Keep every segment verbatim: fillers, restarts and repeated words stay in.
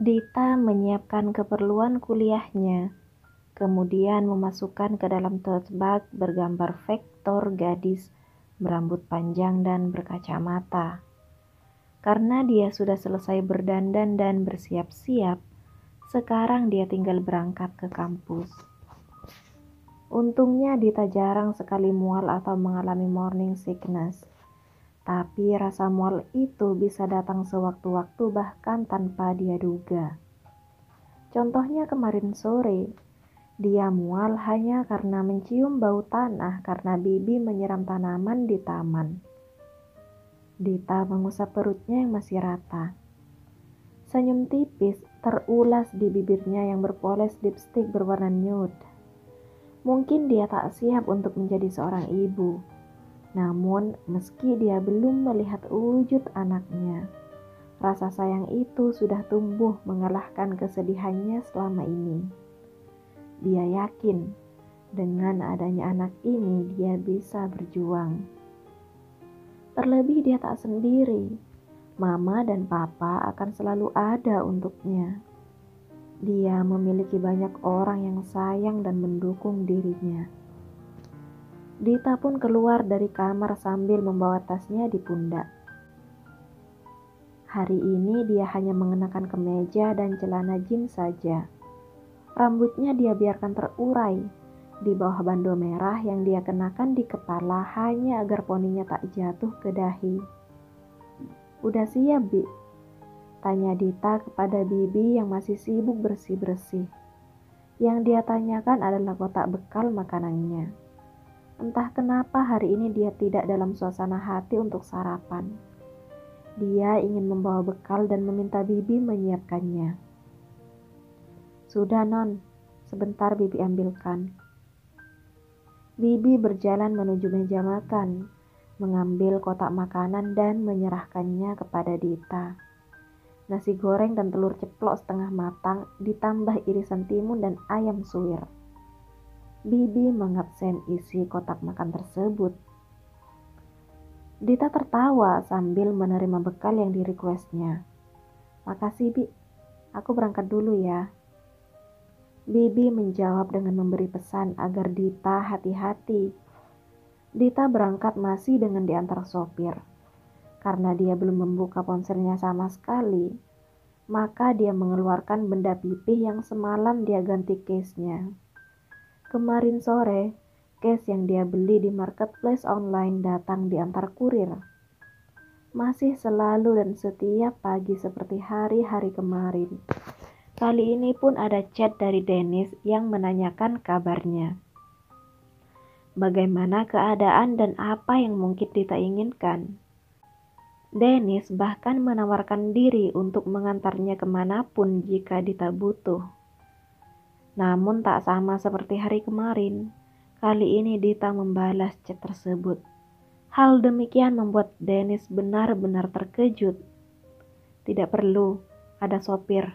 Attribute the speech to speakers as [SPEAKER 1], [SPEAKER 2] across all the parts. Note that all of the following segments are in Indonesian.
[SPEAKER 1] Dita menyiapkan keperluan kuliahnya, kemudian memasukkan ke dalam tote bag bergambar vektor gadis berambut panjang dan berkacamata. Karena dia sudah selesai berdandan dan bersiap-siap, sekarang dia tinggal berangkat ke kampus. Untungnya Dita jarang sekali mual atau mengalami morning sickness. Tapi rasa mual itu bisa datang sewaktu-waktu bahkan tanpa dia duga. Contohnya kemarin sore, dia mual hanya karena mencium bau tanah karena Bibi menyiram tanaman di taman. Dita mengusap perutnya yang masih rata. Senyum tipis terulas di bibirnya yang berpoles lipstik berwarna nude. Mungkin dia tak siap untuk menjadi seorang ibu. Namun, meski dia belum melihat wujud anaknya, rasa sayang itu sudah tumbuh mengalahkan kesedihannya selama ini. Dia yakin, dengan adanya anak ini dia bisa berjuang. Terlebih dia tak sendiri. Mama dan papa akan selalu ada untuknya. Dia memiliki banyak orang yang sayang dan mendukung dirinya. Dita pun keluar dari kamar sambil membawa tasnya di pundak. Hari ini dia hanya mengenakan kemeja dan celana jeans saja. Rambutnya dia biarkan terurai di bawah bando merah yang dia kenakan di kepala hanya agar poninya tak jatuh ke dahi. "Udah siap, Bi?" tanya Dita kepada Bibi yang masih sibuk bersih-bersih. Yang dia tanyakan adalah kotak bekal makanannya. Entah kenapa hari ini dia tidak dalam suasana hati untuk sarapan. Dia ingin membawa bekal dan meminta Bibi menyiapkannya. "Sudah, Non. Sebentar Bibi ambilkan." Bibi berjalan menuju meja makan, mengambil kotak makanan dan menyerahkannya kepada Dita. Nasi goreng dan telur ceplok setengah matang ditambah irisan timun dan ayam suwir. Bibi mengabsen isi kotak makan tersebut. Dita tertawa sambil menerima bekal yang di-requestnya. "Makasih, Bi. Aku berangkat dulu ya." Bibi menjawab dengan memberi pesan agar Dita hati-hati. Dita berangkat masih dengan diantar sopir. Karena dia belum membuka ponselnya sama sekali, maka dia mengeluarkan benda pipih yang semalam dia ganti case-nya. Kemarin sore, case yang dia beli di marketplace online datang diantar kurir. Masih selalu dan setiap pagi seperti hari-hari kemarin. Kali ini pun ada chat dari Dennis yang menanyakan kabarnya. Bagaimana keadaan dan apa yang mungkin Dita inginkan. Dennis bahkan menawarkan diri untuk mengantarnya kemanapun jika Dita butuh. Namun tak sama seperti hari kemarin, kali ini Dita membalas chat tersebut. Hal demikian membuat Dennis benar-benar terkejut. Tidak perlu, ada sopir.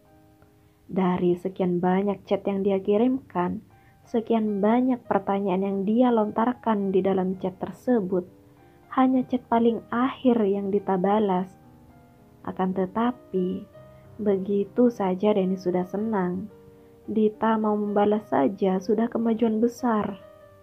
[SPEAKER 1] Dari sekian banyak chat yang dia kirimkan, sekian banyak pertanyaan yang dia lontarkan di dalam chat tersebut, hanya chat paling akhir yang Dita balas. Akan tetapi, begitu saja Dennis sudah senang. Dita mau membalas saja sudah kemajuan besar.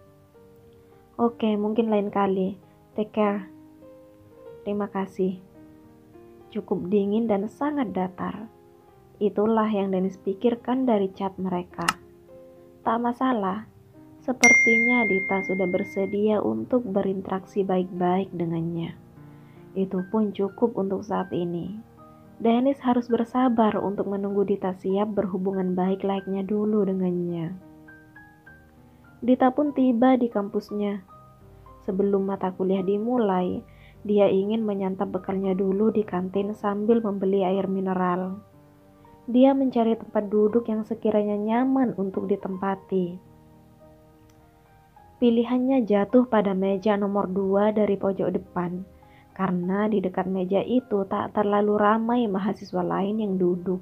[SPEAKER 1] "Oke, mungkin lain kali. Take care." "Terima kasih." Cukup dingin dan sangat datar. Itulah yang Dennis pikirkan dari chat mereka. Tak masalah. Sepertinya Dita sudah bersedia untuk berinteraksi baik-baik dengannya. Itu pun cukup untuk saat ini. Dennis harus bersabar untuk menunggu Dita siap berhubungan baik layaknya dulu dengannya. Dita pun tiba di kampusnya. Sebelum mata kuliah dimulai, dia ingin menyantap bekalnya dulu di kantin sambil membeli air mineral. Dia mencari tempat duduk yang sekiranya nyaman untuk ditempati. Pilihannya jatuh pada meja nomor dua dari pojok depan. Karena di dekat meja itu tak terlalu ramai mahasiswa lain yang duduk.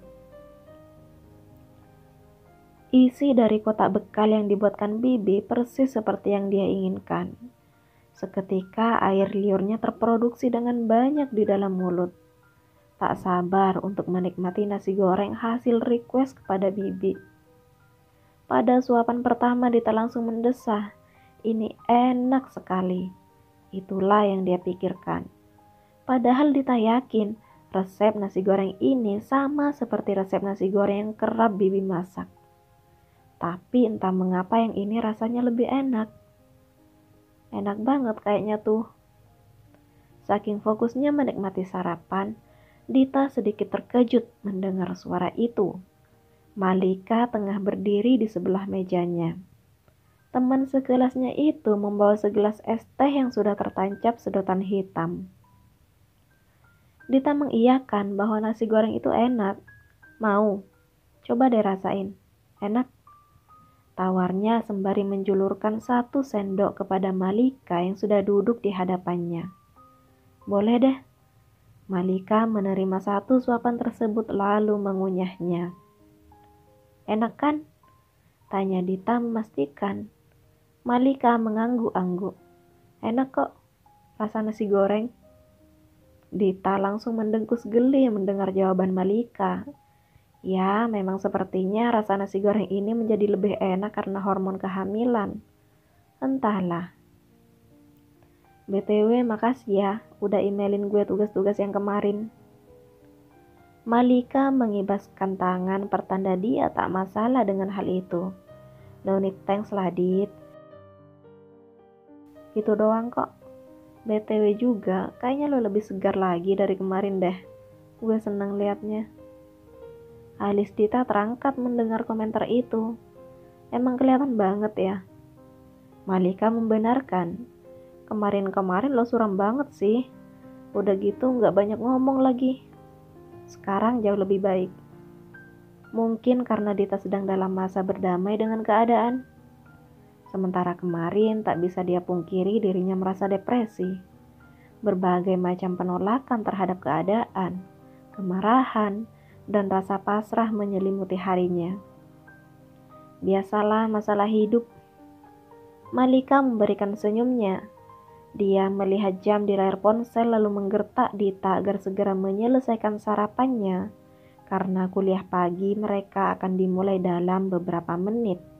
[SPEAKER 1] Isi dari kotak bekal yang dibuatkan Bibi persis seperti yang dia inginkan. Seketika air liurnya terproduksi dengan banyak di dalam mulut. tak sabar untuk menikmati nasi goreng hasil request kepada Bibi. Pada suapan pertama Dita langsung mendesah, ini enak sekali. Itulah yang dia pikirkan. Padahal Dita yakin resep nasi goreng ini sama seperti resep nasi goreng yang kerap Bibi masak. Tapi entah mengapa yang ini rasanya lebih enak. Enak banget kayaknya tuh. Saking fokusnya menikmati sarapan, Dita sedikit terkejut mendengar suara itu. Malika tengah berdiri di sebelah mejanya. Teman sekelasnya itu membawa segelas es teh yang sudah tertancap sedotan hitam. Dita mengiyakan bahwa nasi goreng itu enak. Mau? Coba deh rasain. Enak? Tawarnya sembari menjulurkan satu sendok kepada Malika yang sudah duduk di hadapannya. Boleh deh. Malika menerima satu suapan tersebut lalu mengunyahnya. Enak kan? Tanya Dita memastikan. Malika mengangguk-angguk. Enak kok, rasa nasi goreng. Dita langsung mendengkus geli mendengar jawaban Malika. Ya, memang sepertinya rasa nasi goreng ini menjadi lebih enak karena hormon kehamilan. Entahlah. B T W makasih ya, udah emailin gue tugas-tugas yang kemarin. Malika mengibaskan tangan pertanda dia tak masalah dengan hal itu. No need thanks lah Dit. Itu doang kok. B T W juga, kayaknya lo lebih segar lagi dari kemarin deh. Gue seneng liatnya. Alis Dita terangkat mendengar komentar itu. Emang kelihatan banget ya. Malika membenarkan. Kemarin-kemarin lo suram banget sih. Udah gitu gak banyak ngomong lagi. Sekarang jauh lebih baik. Mungkin karena Dita sedang dalam masa berdamai dengan keadaan. Sementara kemarin tak bisa dia pungkiri dirinya merasa depresi. Berbagai macam penolakan terhadap keadaan, kemarahan, dan rasa pasrah menyelimuti harinya. Biasalah masalah hidup. Malika memberikan senyumnya. Dia melihat jam di layar ponsel lalu menggertak Dita agar segera menyelesaikan sarapannya karena kuliah pagi mereka akan dimulai dalam beberapa menit.